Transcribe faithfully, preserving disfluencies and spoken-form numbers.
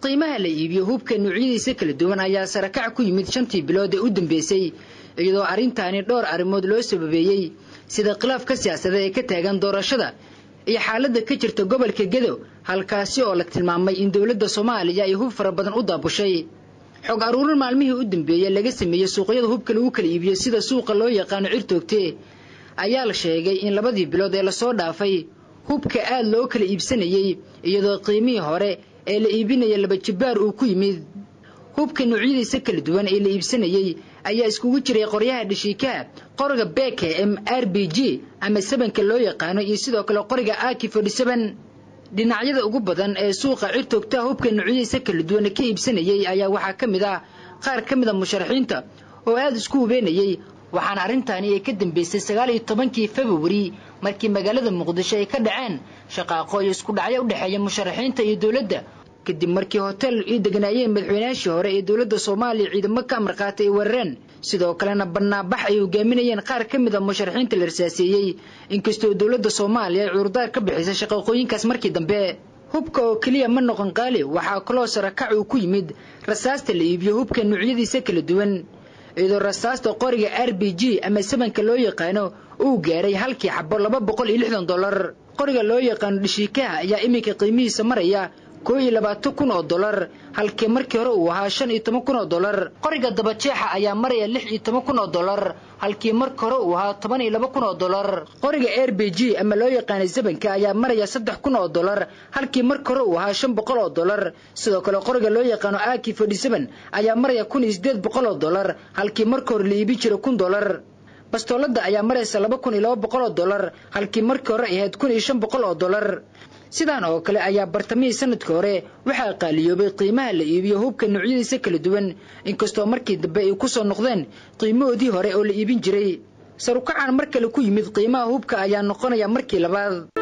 qiimaha la iibiyo hubka noocyadiisa kala duwan ayaa sarakac ku yimid shantii bilood ee u dambeysay iyadoo arrintaani dhowr arrimood loo sababeeyay sida khilaafka siyaasadeed ee ka taagan doorashada iyo xaaladda ka jirta gobolka Gedo halkaasi oo la tilmaamay in dawladda Soomaaliya ay hub fara badan u daabushay xog aruurin maalmihii u dambeeyay laga sameeyay suuqyada hubka lagu kala iibiyo sida suuqa loo yaqaan Cirtoogte ayaa la sheegay in labadii bilood ee la soo dhaafay hubka aad loo kala iibsanayay iyadoo qiimihii hore ee la iibinaya laba jibaar uu ku yimid hubka noocyadiisa kala duwan ee la iibsanayay ayaa iskugu jiray qoryaha dhashiika qoriga B K M R B G ama sabanka loo yaqaan iyo sidoo kale qoriga A K forty-seven dhinacyada ugu badan ee suuqa Cirtoogta hubka noocyadiisa kala duwan ka iibsanayay ayaa waxa kamid ah qaar kamid ah musharaxiinta oo aad isku hubeenayay waxaan arrintaani ay ka dambeysay sagaal iyo tobankii February markii magaalada Muqdisho ay ka dhaceen shaqaaqo isku dhacay u dhaxeeya musharaxiinta iyo dawladda kadib markii hotel ay deganaayeen madaxweynaha hore ee dawladda Soomaaliya ciidamo ka marqaatay weerareen sidoo kalena banaabax ay hogaaminayeen qaar kamid ah musharaxiinta la rasaasiyay inkastoo dawladda Soomaaliya ay urdaar ka bixisay shaqooyinkaas markii dambe hubka oo kaliya ma noqon qaali waxa kaloo sarakac uu ku yimid rasaasta la iibiyo hubka noocyadiisa kala duwan iyadoo rasaasta qoriga R B G ama sabanka loo yaqaano uu gaaray halkii xabo laba boqol iyo lixdan dollar qoriga loo yaqaan dhashiikaha ayaa iminka qiimihiisa maraya kow iyo labaatan kun oo dollar halkii markii hore uu ahaa shan iyo toban kun oo dollar qoriga dabajeexa ayaa maraya lix iyo toban kun oo dollar halkii markii hore uu ahaa toban iyo laba kun oo dollar qoriga R B G ama loo yaqaan sabanka ayaa maraya saddex kun oo dollar halkii markii hore uu ahaa shan boqol oo dollar sidoo kale qoriga loo yaqaan A K forty-seven ayaa maraya kun iyo siddeed boqol oo dollar halkii markii hore la iibin jiray kun dollar bastoolada ayaa maraysa laba kun iyo laba boqol oo dollar halkii markii hore ay ahayd kun iyo shan boqol oo dollar sidaan oo kale ayaa bartamihii sanadkii hore waxa qaaliyoobay qiimaha la iibiyo hubka noocyadiisa kala duwan inkastoo markii dambe ay ku soo noqdeen qiimahoodii hore oo la iibin jiray sarukacan markale ku yimid qiimaha hubka ayaa noqonaya markii labaad